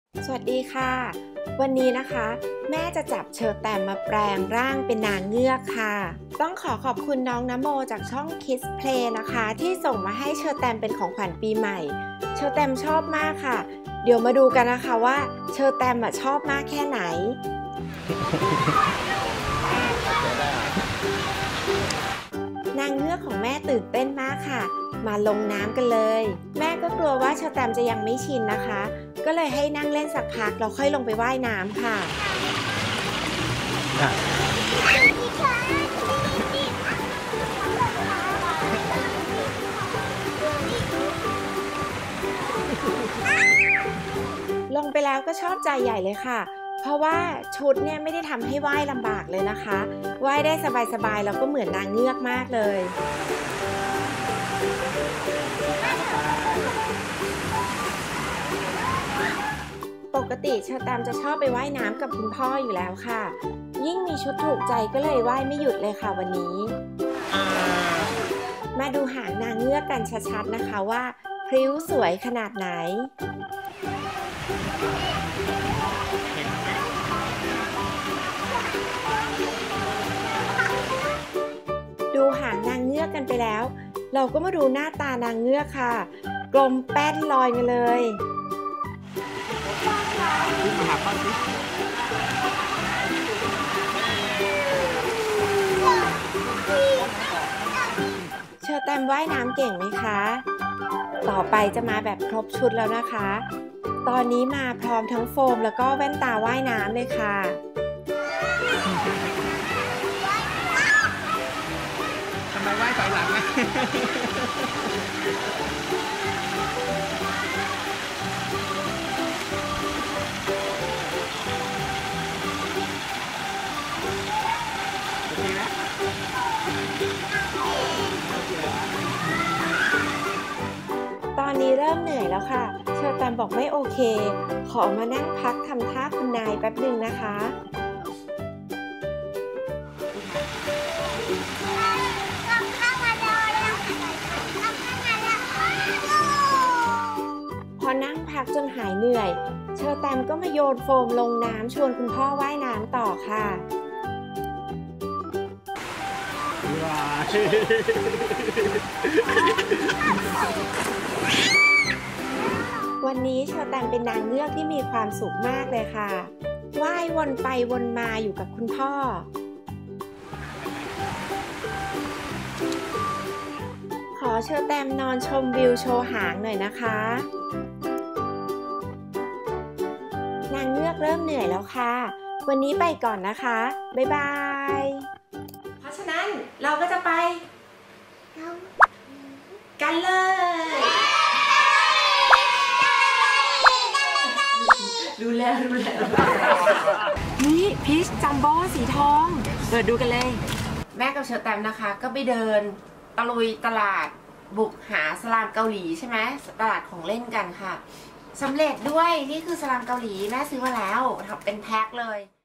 สวัสดีค่ะวันนี้นะคะแม่จะจับเชอร์แตมมาแปลงร่างเป็นนางเงือกค่ะต้องขอบคุณน้องนโมจากช่อง Kids Play นะคะที่ส่งมาให้เชอร์แตมเป็นของขวัญปีใหม่เชอร์แตมชอบมากค่ะเดี๋ยวมาดูกันนะคะว่าเชอร์แตมชอบมากแค่ไหน นางเงือกของแม่ตื่นเต้นมากค่ะมาลงน้ำกันเลยแม่ก็กลัวว่าเชอร์แตมจะยังไม่ชินนะคะก็เลยให้นั่งเล่นสักพักแล้วค่อยลงไปว่ายน้ำค่ะลงไปแล้วก็ชอบใจใหญ่เลยค่ะเพราะว่าชุดเนี่ยไม่ได้ทำให้ว่ายลำบากเลยนะคะว่ายได้สบายๆแล้วก็เหมือนนางเงือกมากเลยปกติเชอร์แตมจะชอบไปว่ายน้ำกับคุณพ่ออยู่แล้วค่ะยิ่งมีชุดถูกใจก็เลยว่ายไม่หยุดเลยค่ะวันนี้มาดูหางนางเงือกกันชัดๆนะคะว่าพริ้วสวยขนาดไหนดูหางนางเงือกกันไปแล้วเราก็มาดูหน้าตานางเงือกค่ะกลมแป้นลอยมาเลยมาหาป้าสิเชอร์แตมว่ายน้ำเก่งไหมคะต่อไปจะมาแบบครบชุดแล้วนะคะตอนนี้มาพร้อมทั้งโฟมแล้วก็แว่นตาว่ายน้ำเลยค่ะทำไมว่ายถอยหลังนะตอนนี้เริ่มเหนื่อยแล้วค่ะเชอร์แตมบอกไม่โอเคขอมานั่งพักทำท่าคุณนายแป๊บหนึ่งนะคะพอนั่งพักจนหายเหนื่อยเชอร์แตมก็มาโยนโฟมลงน้ำชวนคุณพ่อว่ายน้ำต่อค่ะวันนี้เชอร์แตมเป็นนางเงือกที่มีความสุขมากเลยค่ะว่ายวนไปวนมาอยู่กับคุณพ่อขอเชอร์แตมนอนชมวิวโชว์หางหน่อยนะคะนางเงือกเริ่มเหนื่อยแล้วค่ะวันนี้ไปก่อนนะคะบ๊ายบายเพราะฉะนั้นเราก็จะไปกันเลยรู้แล้วนี่พีชจัมโบ้สีทองเปิดดูกันเลยแม่กับเชอร์แตมนะคะก็ไปเดินตะลุยตลาดบุกหาสลามเกาหลีใช่ไหมตลาดของเล่นกันค่ะสำเร็จด้วยนี่คือสลามเกาหลีแม่ซื้อมาแล้วทำเป็นแพ็คเลย